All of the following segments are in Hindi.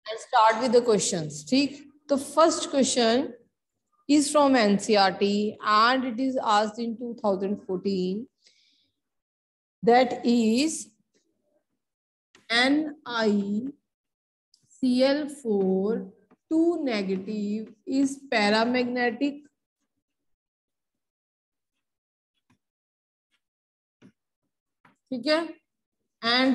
I'll start with the questions. ठीक, तो first question is from NCERT and it is asked in 2014. That is NiCl4 2 negative is paramagnetic. ठीक है, and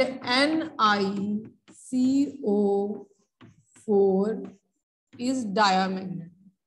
NiCO4 is diamagnetic.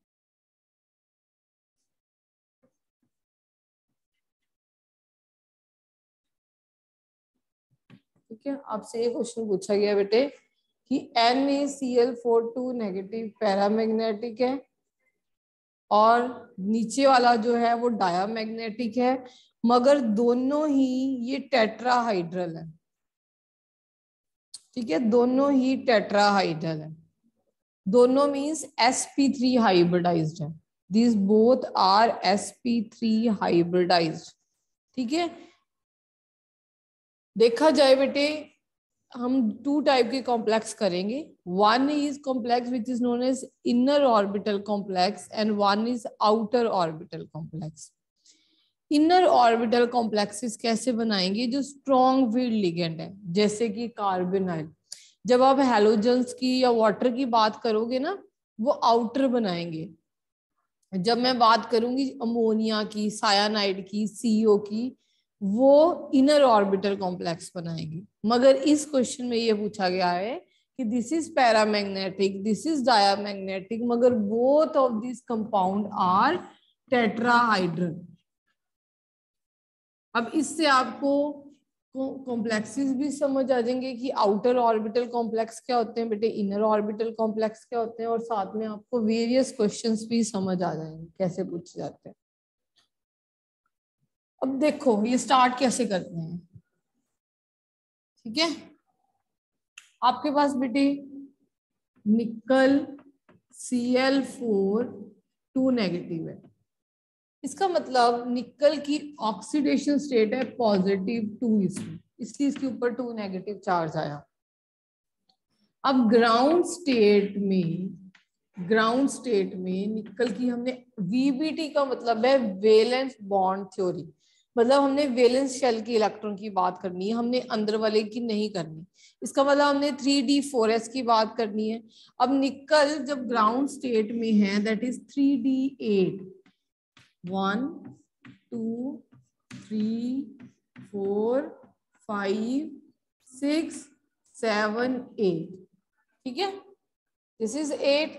ठीक है, आपसे ये क्वेश्चन पूछा गया बेटे कि NaCl4 2 नेगेटिव पैरामैग्नेटिक है और नीचे वाला जो है वो डायामैग्नेटिक है, मगर दोनों ही ये टेट्राहाइड्रल है। ठीक है, दोनों ही टेट्राहाइड्रल है, दोनों मींस sp3 हाइब्रिडाइज्ड है। These both are sp3 hybridized. ठीक है, देखा जाए बेटे हम 2 टाइप के कॉम्प्लेक्स करेंगे। One is complex which is known as inner orbital complex and one is outer orbital complex. Inner orbital complexes कैसे बनाएंगे? जो स्ट्रॉन्ग फील्ड लिगेंड है, जैसे कि कार्बोनाइल। जब आप हैलोजेंस की या वाटर की बात करोगे ना, वो आउटर बनाएंगे। जब मैं बात करूंगी अमोनिया की, सायानाइड की, CO की, वो इनर ऑर्बिटल कॉम्प्लेक्स बनाएंगे। मगर इस क्वेश्चन में ये पूछा गया है कि this is paramagnetic, this is diamagnetic, मगर both of this compound are tetrahedral. अब इससे आपको कॉम्प्लेक्सेस भी समझ आ जाएंगे कि आउटर ऑर्बिटल कॉम्प्लेक्स क्या होते हैं बेटे, इनर ऑर्बिटल कॉम्प्लेक्स क्या होते हैं, और साथ में आपको वेरियस क्वेश्चंस भी समझ आ जाएंगे कैसे पूछे जाते हैं। अब देखो ये स्टार्ट कैसे करते हैं। ठीक है, आपके पास बेटे निकल Cl4 2 नेगेटिव है। इसका मतलब निकल की ऑक्सीडेशन स्टेट है +2 इसमें, इसलिए इसके ऊपर 2 नेगेटिव चार्ज आया। अब ग्राउंड स्टेट में निकल की हमने VBT का मतलब है वेलेंस बॉन्ड थ्योरी, मतलब हमने वेलेंस शेल की इलेक्ट्रॉन की बात करनी है, हमने अंदर वाले की नहीं करनी। इसका मतलब हमने 3d4s की बात करनी है। अब निकल जब ग्राउंड स्टेट में है, दैट इज 3d8, 1 2 3 4 5 6 7 8। ठीक है, this is 8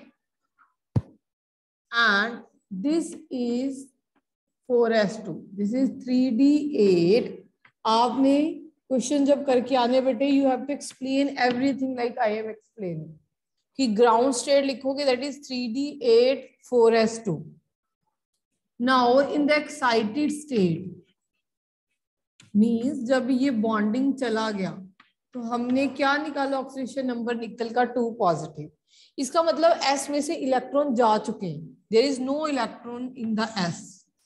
and this is 4s2, this is 3d8। आपने क्वेश्चन जब करके आने बेटे, you have to explain everything like I am explaining. कि ग्राउंड स्टेट लिखोगे that is 3d8 4s2। Now in the excited state means जब ये बॉन्डिंग चला गया तो हमने क्या निकाला? ऑक्सीडेशन नंबर निकल का 2 पॉजिटिव। इसका मतलब S में से इलेक्ट्रॉन जा चुके हैं, there is no electron in the S।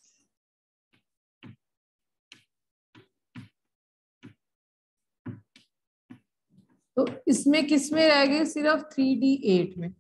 तो इसमें किसमें रह गए? सिर्फ 3d8 में।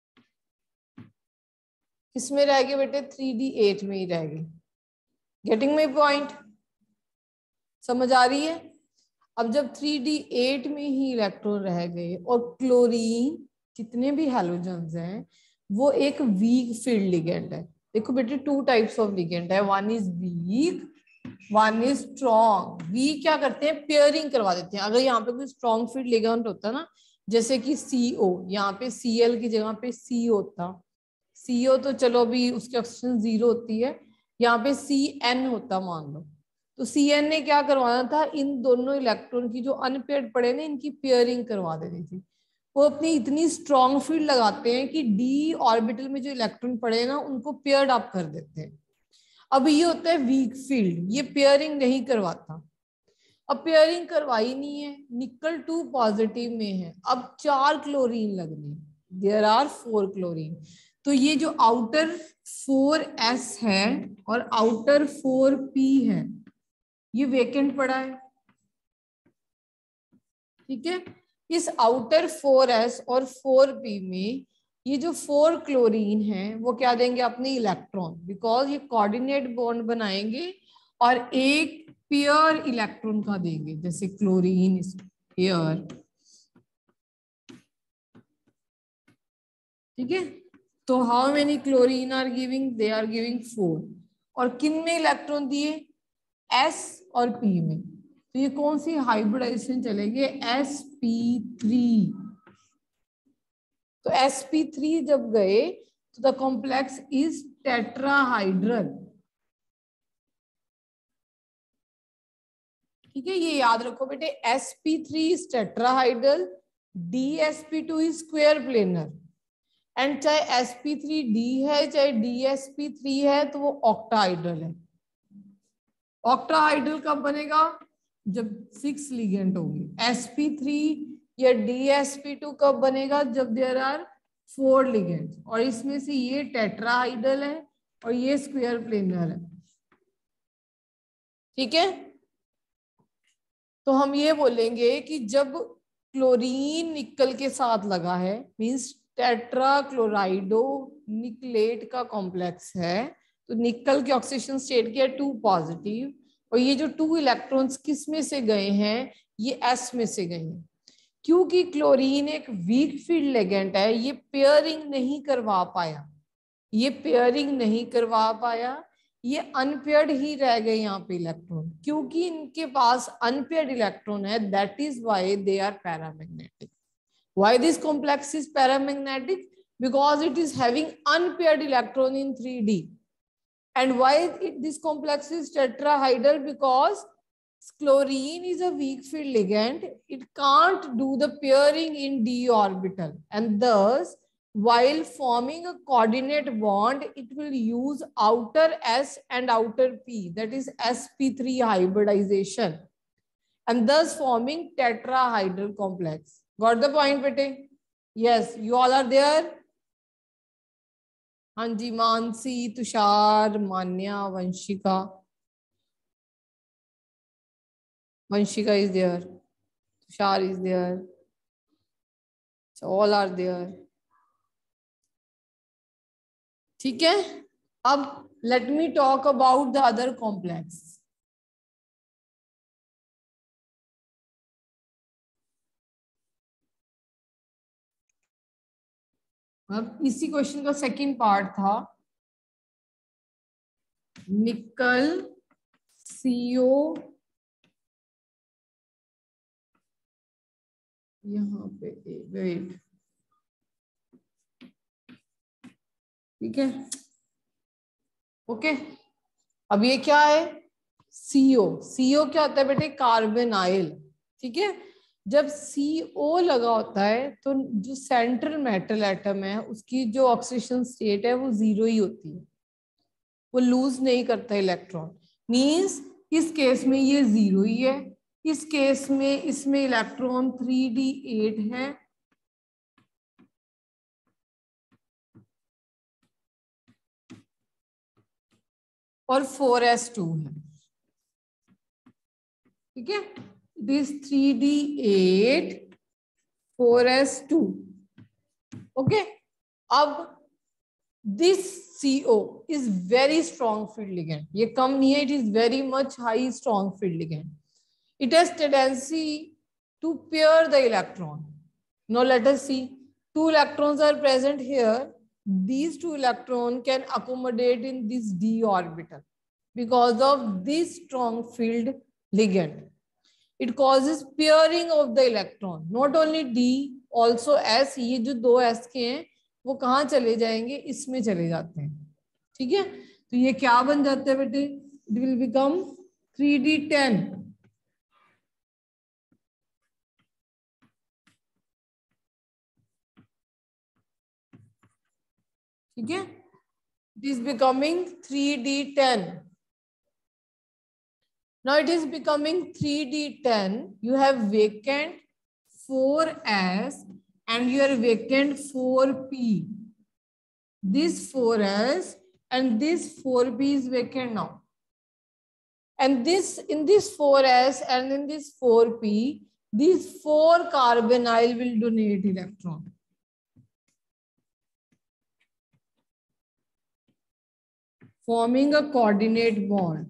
किसमें रह गए बेटे? 3d8 में ही रह गए। Getting my point? समझ आ रही है? अब जब 3d8 में ही इलेक्ट्रॉन रह गए और क्लोरीन जितने भी हैलोजेंस हैं वो एक वीक फील्ड लिगेंड है। देखो बेटे 2 टाइप्स ऑफ लिगेंड है, one is weak, one is strong. Weak क्या करते हैं? पेयरिंग करवा देते हैं। अगर यहाँ पे कोई स्ट्रॉन्ग फील्ड लिगेंड होता ना, जैसे कि CO, यहाँ पे Cl की जगह पे C होता, CO तो चलो अभी उसकी ऑक्सीजन 0 होती है, यहाँ पे CN होता मान लो, तो CN ने क्या करवाना था? इन दोनों इलेक्ट्रॉन की जो अनपेयर्ड पड़े ना, इनकी पेयरिंग करवा देनी थी। वो अपनी इतनी स्ट्रॉन्ग फील्ड लगाते हैं कि d ऑर्बिटल में जो इलेक्ट्रॉन पड़े ना उनको पेयर्ड अप कर देते हैं। अब ये होता है वीक फील्ड, ये पेयरिंग नहीं करवाता। अब पेयरिंग करवाई नहीं है, निकल 2 पॉजिटिव में है, अब 4 क्लोरीन लगने, देयर आर 4 क्लोरीन। तो ये जो आउटर 4s है और आउटर 4p है, ये वेकेंट पड़ा है। ठीक है, इस आउटर 4s और 4p में ये जो 4 क्लोरीन है वो क्या देंगे अपनी इलेक्ट्रॉन, बिकॉज ये कोऑर्डिनेट बॉन्ड बनाएंगे और एक पेयर इलेक्ट्रॉन का देंगे, जैसे क्लोरीन पेयर, ठीक है। तो how many chlorine are giving, they are giving 4, और किन में इलेक्ट्रॉन दिए, s और p में। तो ये कौन सी हाइब्रिडाइजेशन चलेगी, sp3। तो sp3 जब गए तो द कॉम्प्लेक्स इज टेट्राहाइड्रल, ठीक है। ये याद रखो बेटे, sp3 is tetrahedral, dsp2 is square planar, and चाहे sp3d है चाहे dsp3 है तो वो ऑक्टाहाइड्रल है। ऑक्टाहाइड्रल कब बनेगा, जब 6 लिगेंड होंगे। sp3 या dsp2 कब बनेगा, जब देयर आर 4 लिगेंड्स, और इसमें से ये टेट्राहाइड्रल है और ये स्क्वायर प्लेनर है, ठीक है। तो हम ये बोलेंगे कि जब क्लोरीन निकल के साथ लगा है, मींस टेट्राक्लोराइडो निकलेट का कॉम्प्लेक्स है, तो निकल के ऑक्सीडेशन स्टेट के 2 पॉजिटिव, और ये जो 2 इलेक्ट्रॉन्स किस में से गए हैं, ये s में से गए हैं। क्योंकि क्लोरीन एक वीक फील्ड लिगेंड है, ये पेयरिंग नहीं करवा पाया, ये पेयरिंग नहीं करवा पाया, ये अनपेयर्ड ही रह गए यहाँ पे इलेक्ट्रॉन, क्योंकि इनके पास अनपेयर्ड इलेक्ट्रॉन है, that is why they are paramagnetic. Why this complex is paramagnetic? Because it is having unpaired electron in 3D. And why this complex is tetrahedral? Because chlorine is a weak field ligand. It can't do the pairing in d orbital, and thus while forming a coordinate bond, it will use outer s and outer p, that is sp3 hybridization, and thus forming tetrahedral complex. Got the point bete? Yes, you all are there. हाँ जी, Mansi, Tushar, Manya, Vanshika, Vanshika is there, Tushar is there, so all are there, ठीक है। अब let me talk about the other complex. अब इसी क्वेश्चन का सेकंड पार्ट था, निकल CO, यहाँ पे वेट, ठीक है, ओके। अब ये क्या है, CO, CO क्या होता है बेटे, कार्बोनाइल, ठीक है। जब CO लगा होता है तो जो सेंट्रल मेटल एटम है उसकी जो ऑक्सीडेशन स्टेट है वो 0 ही होती है, वो लूज नहीं करता इलेक्ट्रॉन, मींस इस केस में ये 0 ही है, इस केस में इसमें इलेक्ट्रॉन 3d8 है, और 4s2 है, ठीक है। This 3d8 4s2, okay. अब this CO is very strong field ligand, ये कम नहीं है, it is very much high strong field ligand. It has tendency to pair the electron. Now let us see, 2 electrons are present here. These 2 electrons can accommodate in this d orbital because of this strong field ligand. It causes pairing of the electron. Not only d, also s. ये जो 2 s के हैं वो कहाँ चले जाएंगे, इसमें चले जाते हैं, ठीक है। तो ये क्या बन जाते हैं बेटे, इट विल बिकम 3d10, ठीक है। It is becoming 3d10. Now it is becoming 3d10. You have vacant 4s and you are vacant 4p. This 4s and this 4p is vacant now. And this in this 4s and in this 4p, these 4 carbonyl will donate electron. Forming a coordinate bond.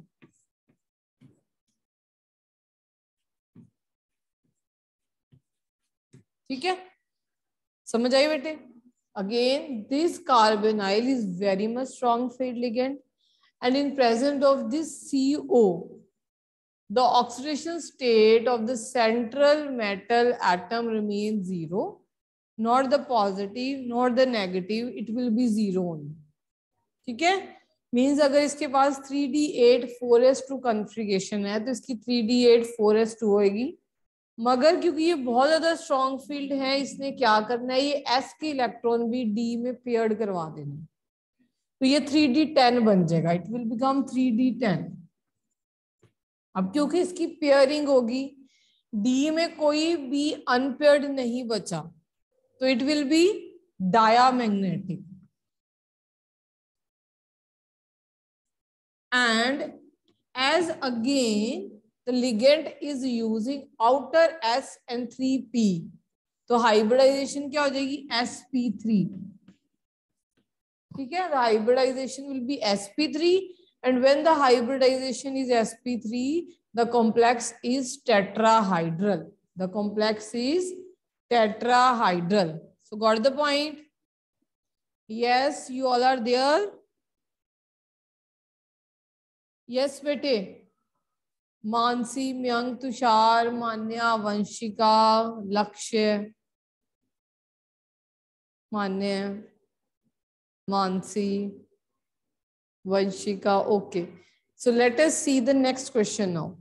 ठीक है, समझ आई बेटे? Again, this carbonyl is very much strong field ligand, and in presence of this CO, the oxidation state of the central metal atom remains 0, not the positive nor the negative, it will be 0 only. ठीक है, मीन्स अगर इसके पास 3d8 4s2 कॉन्फ़िगरेशन है तो इसकी 3d8 4s2 होगी, मगर क्योंकि ये बहुत ज्यादा स्ट्रॉन्ग फील्ड है, इसने क्या करना है, ये s के इलेक्ट्रॉन भी d में पेयर्ड करवा देना, तो ये 3d10 बन जाएगा, इट विल बिकम 3d10। अब क्योंकि इसकी पेयरिंग होगी, d में कोई भी अनपेयर्ड नहीं बचा, तो it will be diamagnetic. And as again the ligand is using outer S and 3p, तो हाइब्रिडाइजेशन क्या हो जाएगी, sp3। ठीक है, the hybridization will be sp3, and when the hybridization is sp3, the complex is tetrahedral. The complex is tetrahedral. So got the point? Yes, you all are there. Yes बेटे, Mansi, Mayank, Tushar, Manya, Vanshika, Lakshya, Manya, Mansi, Vanshika, okay. So let us see the next question now.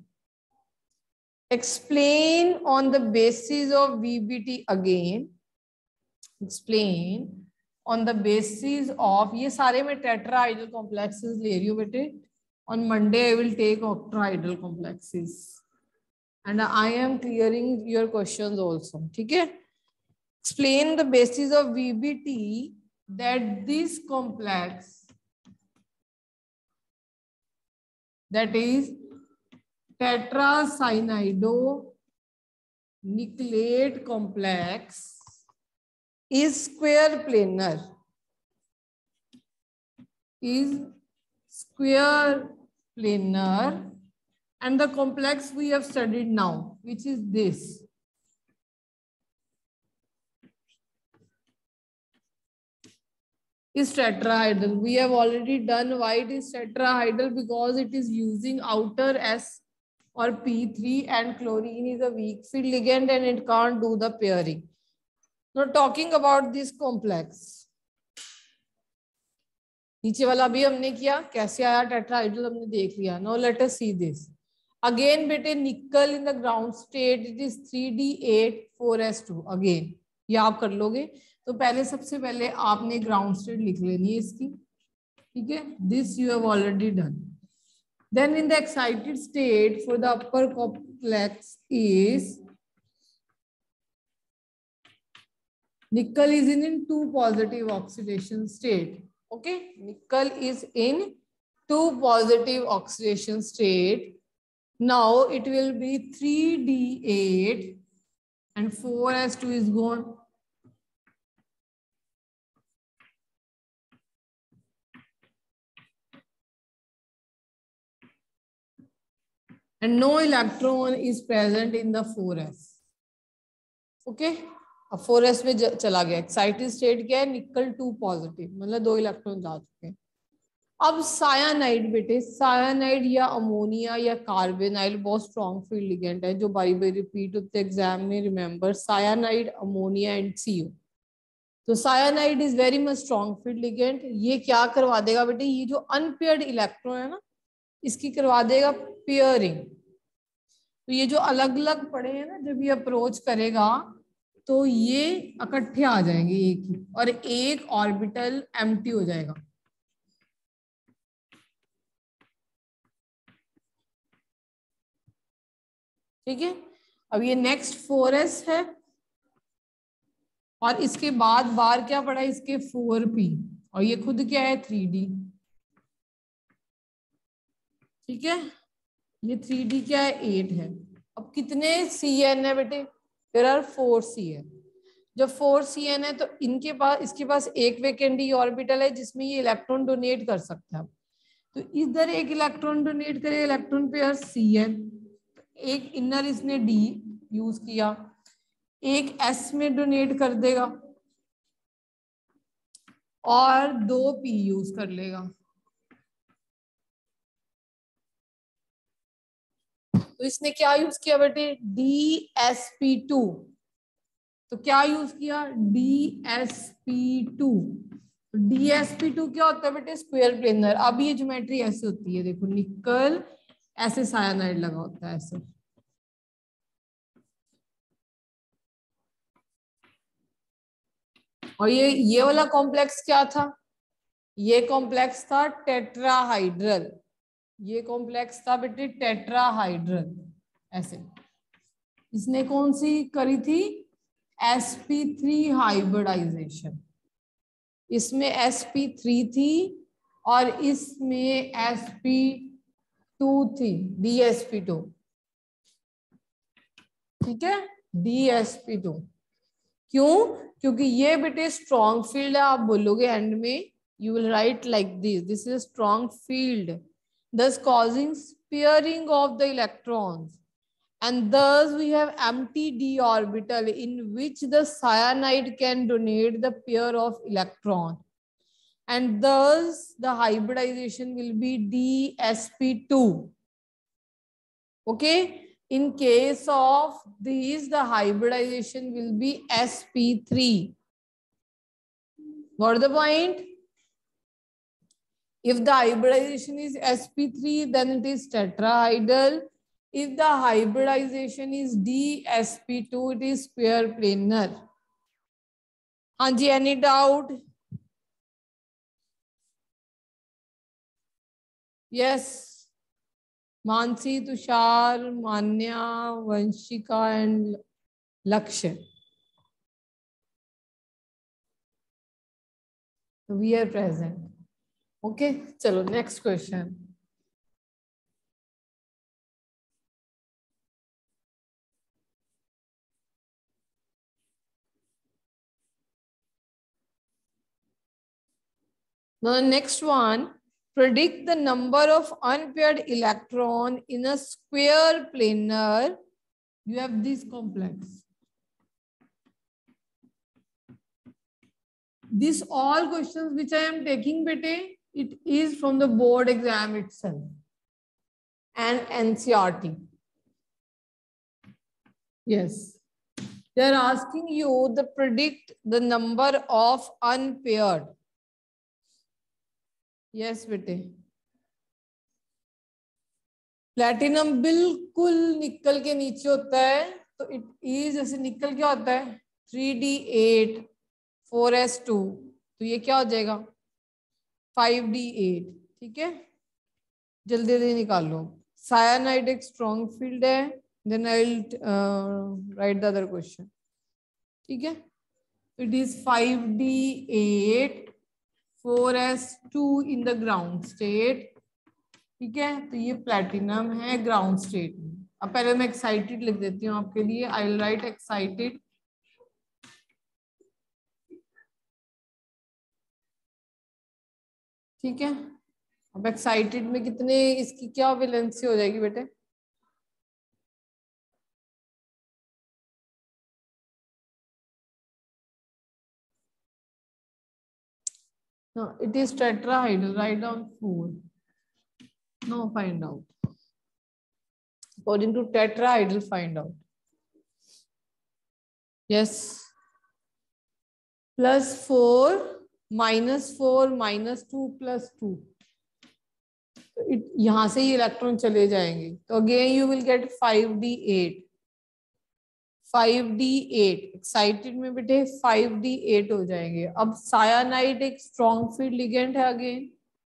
Explain on the basis of VBT again. Explain on the basis of, ये सारे मैं टेट्राहाइड्रल कॉम्प्लेक्सेस ले रही हूँ बेटे। On Monday, I will take octahedral complexes, and I am clearing your questions also. ठीक है? Explain the basis of VBT that this complex, that is tetracyanide complex, is square planar. Is square planar, and the complex we have studied now, which is this. Is tetrahedral. We have already done why it is tetrahedral, because it is using outer S or P3, and chlorine is a weak field ligand and it can't do the pairing. Now talking about this complex. नीचे वाला भी हमने किया, कैसे आया टेट्राहाइड्रल हमने देख लिया। Now let us see this again बेटे। Nickel in the ground state, it is 3d8 4s2। Again ये आप कर लोगे, तो पहले सबसे पहले आपने ग्राउंड स्टेट लिख लेनी है इसकी, ठीक है, this you have already done. Then in the excited state for the upper complex is nickel is in 2 positive oxidation state. Okay, nickel is in 2 positive oxidation state. Now it will be 3d8 and 4s2 is gone. And no electron is present in the 4s. Okay. अब 4s में चला गया। एक्साइटेड स्टेट क्या है, निकल 2 पॉजिटिव, मतलब 2 इलेक्ट्रॉन जा चुके हैं। अब सायानाइड बेटे, सायानाइड या अमोनिया या कार्बोनाइल बहुत स्ट्रॉन्ग फील्ड लिगेंड है, जो बारी बारी रिपीट होते एग्जाम में। Remember cyanide, ammonia and CO। तो cyanide is very much strong field ligand. ये क्या करवा देगा बेटे, ये जो अनपेयर्ड इलेक्ट्रॉन है ना, इसकी करवा देगा पेयरिंग। तो ये जो अलग अलग पड़े हैं ना, जब ये अप्रोच करेगा तो ये इकट्ठे आ जाएंगे एक ही, और एक ऑर्बिटल एम्प्टी हो जाएगा। ठीक है, अब ये नेक्स्ट 4s है, और इसके बाद बार क्या पड़ा, इसके 4p, और ये खुद क्या है 3d। ठीक है, ये 3d क्या है 8 है। अब कितने CN है बेटे, देयर आर 4 CN। जब 4 CN है तो इनके पास, इसके पास एक वैकेंट डी ऑर्बिटल है जिसमें ये इलेक्ट्रॉन डोनेट कर सकता है। तो इधर एक इलेक्ट्रॉन डोनेट करे इलेक्ट्रॉन पेयर CN, एक इनर इसने डी यूज किया, एक S में डोनेट कर देगा और 2 P यूज कर लेगा। तो इसने क्या यूज किया बेटे, DsP2। तो क्या यूज किया, DsP2। DsP2 क्या होता है बेटे, स्क्वायर प्लेनर। अब ये ज्योमेट्री ऐसे होती है, देखो निकल ऐसे सायानाइड लगा होता है ऐसे। और ये वाला कॉम्प्लेक्स क्या था, ये कॉम्प्लेक्स था टेट्राहाइड्रल। ये कॉम्प्लेक्स था बेटे टेट्राहाइड्रल ऐसे। इसने कौन सी करी थी, sp3 हाइब्रिडाइजेशन। इसमें sp3 थी और इसमें sp2 थी, dsp2। ठीक है, dsp2। क्यों, क्योंकि ये बेटे स्ट्रॉन्ग फील्ड है। आप बोलोगे एंड में, you will write like this is a strong field, thus causing pairing of the electrons, and thus we have empty d orbital in which the cyanide can donate the pair of electron, and thus the hybridization will be dsp2. Okay, in case of these the hybridization will be sp3. Got the point? If the hybridization is sp3 then it is tetrahedral. If the hybridization is dsp2 it is square planar. Hanji, any doubt? Yes, Mansi, Tushar, Manya, Vanshika and Lakshya. We are present. Okay, chalo next question. Now the next one, predict the number of unpaired electron in a square planar. You have this complex. This all questions which I am taking bete, it is from the board exam itself and NCERT. Yes, they are asking you to predict the number of unpaired. Yes बेटे, प्लैटिनम बिल्कुल निकल के नीचे होता है, तो इट इज, जैसे निकल क्या होता है 3d8 4s2, तो ये क्या हो जाएगा 5d8। ठीक है, जल्दी जल्दी निकाल लो। सायानाइड एक स्ट्रॉन्ग फील्ड है, then I will write the other question. ठीक है, it is 5d8 4s2 in the ground state. ठीक है, तो ये प्लैटिनम है ग्राउंड स्टेट में। अब पहले मैं एक्साइटेड लिख देती हूँ आपके लिए, आई विल राइट एक्साइटेड। ठीक है, अब एक्साइटेड में कितने, इसकी क्या वैलेंसी हो जाएगी बेटे, no it is tetrahedral, write down 4, no find out according to tetrahedral, find out। yes, +4 -4 -2 +2, तो यहां से ही इलेक्ट्रॉन चले जाएंगे, तो again you will get 5d8। 5d8 excited में बेटे 5d8 हो जाएंगे। अब सायानाइड एक स्ट्रॉन्ग फील्ड लिगेंड है अगेन,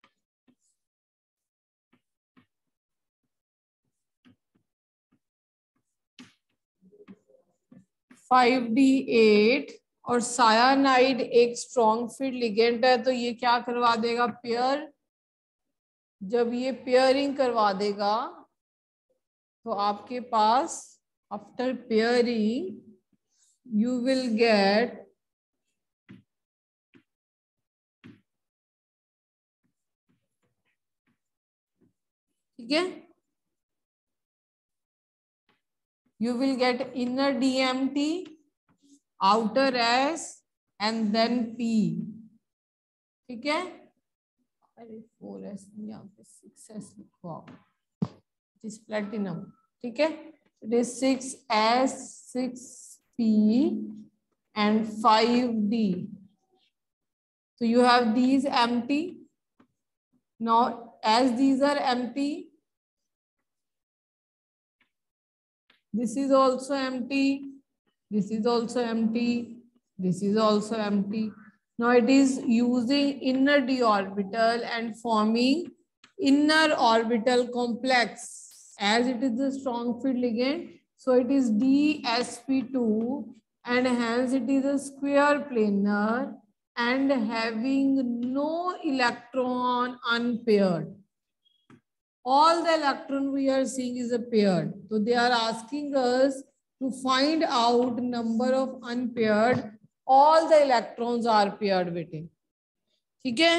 (5d8) और सायानाइड एक स्ट्रॉन्ग फील्ड लिगेंड है, तो ये क्या करवा देगा पेयर। जब ये पेयरिंग करवा देगा तो आपके पास after pairing you will get ठीक है, you will get inner DMT, outer S and then P. ठीक है, अरे 4S यहाँ पे 6S लिखवा, it is platinum. ठीक है, it is 6S 6P and 5D. So you have these empty. Now as these are empty, this is also empty, this is also empty, this is also empty. Now it is using inner d orbital and forming inner orbital complex. As it is the strong field ligand, so it is dsp2 and hence it is a square planar and having no electron unpaired. All the electron we are seeing is a paired. So they are asking us to find out number of unpaired. All the electrons are paired बेटे, ठीक है.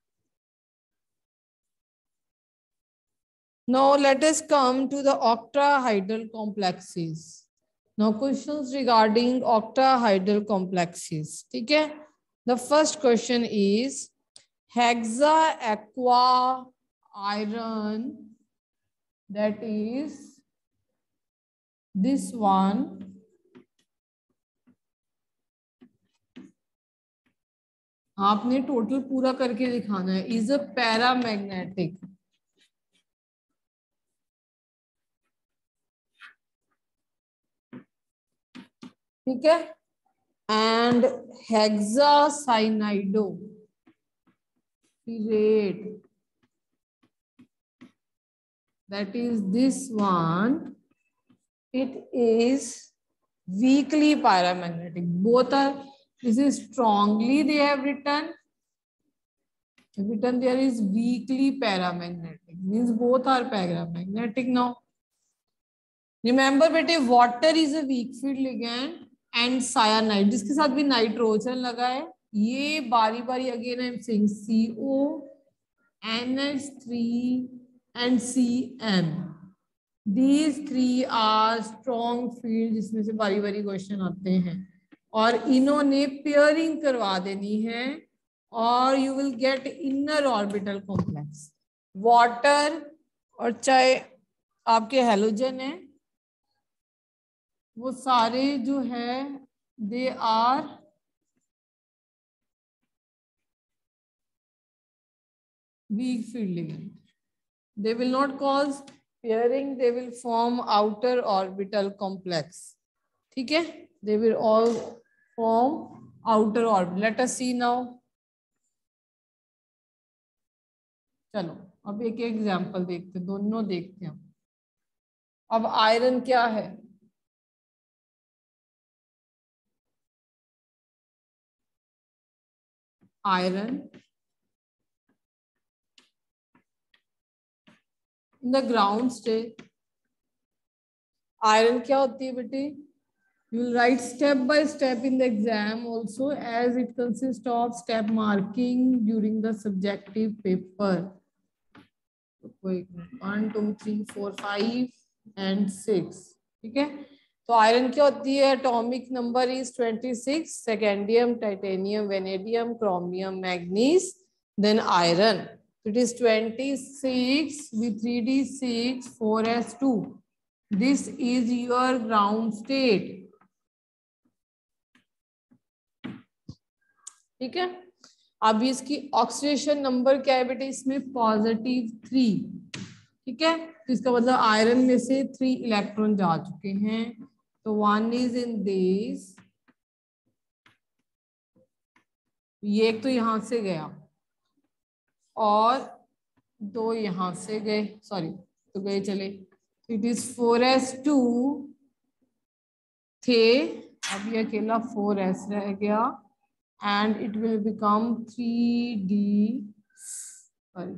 Now let us come to the octahedral complexes. Now questions regarding octahedral complexes, ठीक है. The first question is hexa aqua iron, that is this one, आपने टोटल पूरा करके दिखाना है, इज अ पैरामैग्नेटिक. ठीक है, and hexacyanido that is this one, it is weakly paramagnetic. Both are, this is strongly they have written there is weakly paramagnetic, means both are paramagnetic. Now remember बेटे, water is a weak field ligand and cyanide, जिसके साथ भी नाइट्रोजन लगा है, ये बारी बारी again I am saying CO, NH3 and CN. These three are strong field जिसमें से बारी बारी क्वेश्चन आते हैं, और इन्होंने पेयरिंग करवा देनी है और you will get inner orbital complex. Water और चाहे आपके हेलोजन है, वो सारे जो है they are weak field ligand. They will not cause pairing, they will form outer orbital complex. ठीक है, they will all form outer orbit. Let us see now. चलो अब एक एग्जाम्पल देखते, दोनों देखते हैं. अब आयरन क्या है, iron in the ground state. Iron क्या होती है बेटे, you will write step by step in the exam also, as it consists of step marking during the subjective paper. 1 2 3 4 5 and 6. ठीक है, तो आयरन क्या होती है, atomic number is 26, scandium, titanium, vanadium, chromium, manganese, then iron. It is 26 with 3d6 4s2. This is your ground state. ठीक है, अब इसकी ऑक्सीडेशन नंबर क्या है बेटे, इसमें +3. ठीक है, तो इसका मतलब आयरन में से 3 इलेक्ट्रॉन जा चुके हैं. तो 1 इज इन दिस, ये एक तो यहां से गया और 2 यहां से गए, सॉरी तो गए चले. इट इज 4s2 थे, अब ये अकेला 4s रह गया and it will become 3d5,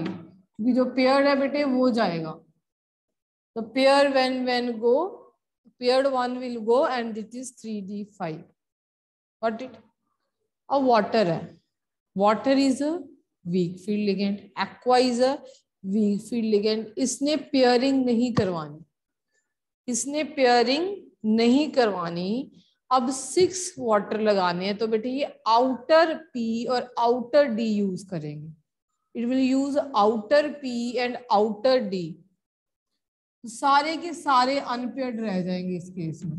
क्योंकि जो पेयर है बेटे वो जाएगा. तो pair when go paired one will go and it is 3d5. Got it? अब water है, water is a weak field ligand, aqua is a weak field ligand. इसने pairing नहीं करवानी, इसने pairing नहीं करवानी. अब 6 वाटर लगाने हैं, तो बेटे ये आउटर P और आउटर D यूज करेंगे. It will use outer P and outer D. सारे के सारे अनपेयर्ड रह जाएंगे इस केस में.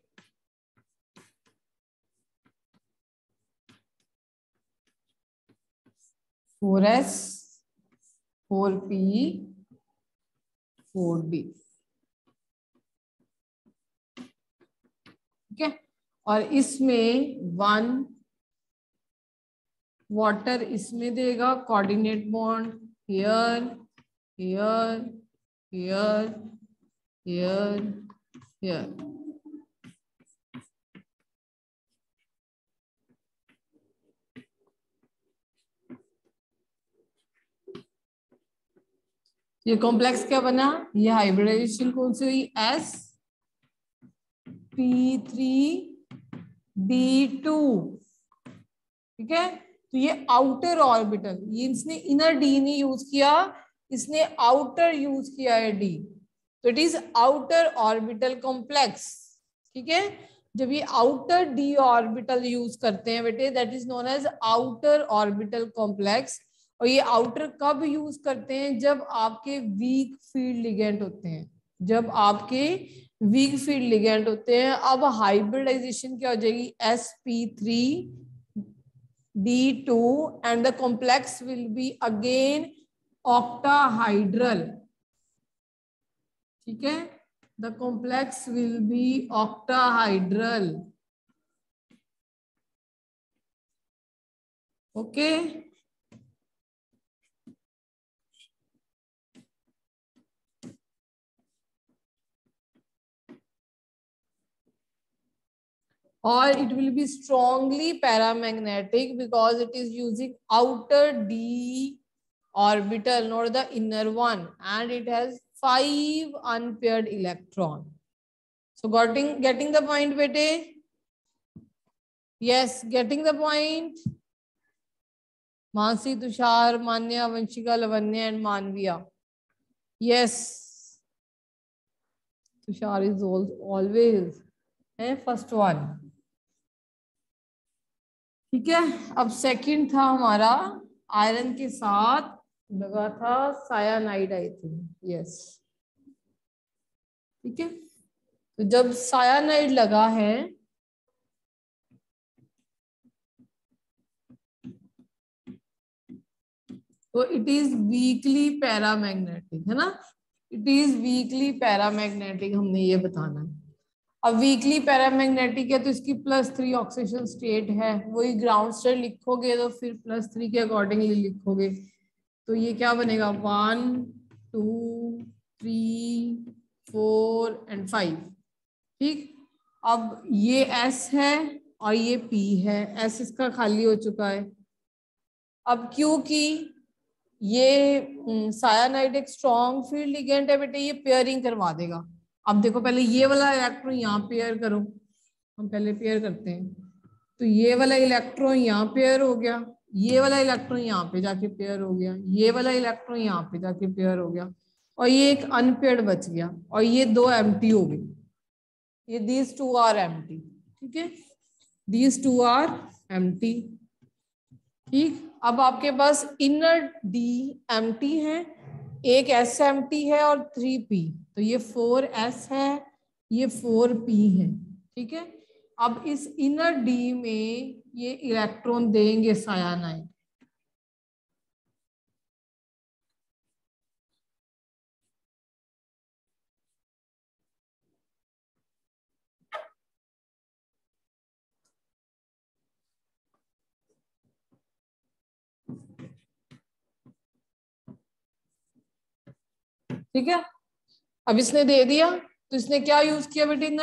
Four S, 4p, 4d. ठीक है. और इसमें 1 वाटर इसमें देगा, coordinate bond here, here, here, here, here. ये कॉम्प्लेक्स क्या बना? ये हाइब्रिडाइजेशन कौन सी हुई? sp3d2. ठीक है. तो ये आउटर ऑर्बिटल, ये इसने इनर डी नहीं यूज किया, इसने आउटर यूज किया है डी. तो it is outer orbital complex. ठीक है. जब ये आउटर डी ऑर्बिटल यूज करते हैं बेटे, that is known as outer orbital complex. और ये आउटर कब यूज करते हैं? जब आपके वीक फील्ड लिगेंड होते हैं, जब आपके वीक फील्ड लिगेंड होते हैं. अब हाइब्रिडाइजेशन क्या हो जाएगी? sp3d2 and the complex will be again octahedral. ठीक है. The complex will be octahedral. Okay. Or it will be strongly paramagnetic because it is using outer d orbital, not the inner one, and it has 5 unpaired electron. So getting the point, bete? Yes, getting the point. Mansi, Tushar, Manya, Vanshika, Lavanya, and Manviya. Yes. Tushar is always first one. ठीक है. अब सेकंड था हमारा आयरन के साथ लगा था सायानाइड, आई थिंक. यस. ठीक है. तो जब सायानाइड लगा है तो इट इज वीकली पैरामैग्नेटिक, है ना. इट इज वीकली पैरामैग्नेटिक, हमने ये बताना है. अब वीकली पैरामैग्नेटिक है तो इसकी +3 ऑक्सीडेशन स्टेट है. वही ग्राउंड स्टेट लिखोगे तो फिर +3 के अकॉर्डिंगली लिखोगे. तो ये क्या बनेगा? 1, 2, 3, 4 एंड 5. ठीक. अब ये S है और ये P है. S इसका खाली हो चुका है. अब क्योंकि ये सायानाइड एक स्ट्रॉन्ग फील्ड लिगेंड है बेटे, ये पेयरिंग करवा देगा. अब देखो, पहले ये वाला इलेक्ट्रॉन यहाँ पेयर करो. हम पहले पेयर करते हैं. तो ये वाला इलेक्ट्रॉन यहाँ पेयर हो गया, ये वाला इलेक्ट्रॉन यहाँ पे जाके पेयर हो गया, ये वाला इलेक्ट्रॉन यहाँ पे जाके पेयर हो गया, और ये एक अनपेयर्ड बच गया, और ये 2 एम्प्टी हो गई. ये these 2 आर एम्प्टी. ठीक है. these 2 are empty. ठीक. अब आपके पास इनर डी एम्प्टी है, एक S एम्प्टी है और 3p. तो ये 4s है, ये 4p है. ठीक है. अब इस इनर डी में ये इलेक्ट्रॉन देंगे सायानाइड. ठीक है. अब इसने दे दिया तो इसने क्या यूज किया बेटे? ना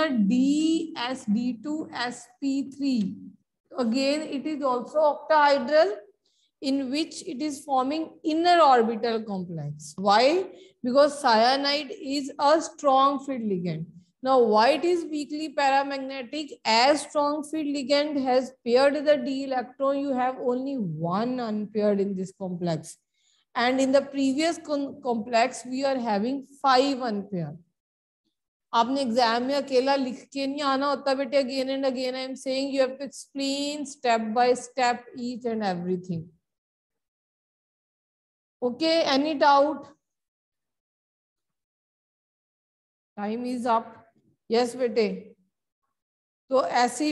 DsD2sp3. Again it is also octahedral in which it is forming inner orbital complex. Why? Because cyanide is a strong field ligand. Now, why it is weakly paramagnetic? As strong field ligand has paired the d electron, you have only one unpaired in this complex. And in the previous complex, we are having 5 unpaired. आपने एग्जाम में अकेला लिख के नहीं आना होता बेटे. Again and again I am saying you have to explain step by step each and everything. Okay, any doubt? Time is up. Yes बेटे. तो ऐसी